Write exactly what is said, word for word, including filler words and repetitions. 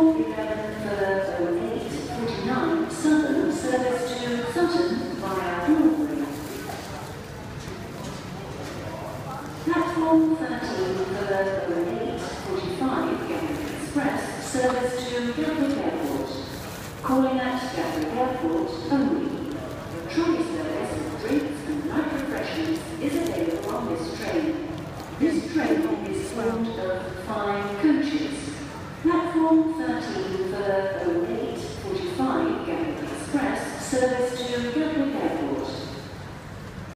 Platform eleven for oh eight forty-nine Southern service to Sutton via Broadway. Platform thirteen for oh eight forty-five Gatwick Express service to Gatwick Airport. Calling at Gatwick Airport only. Trolley service with drinks and light refreshments is available on this train. This train is formed of five coaches. Platform thirteen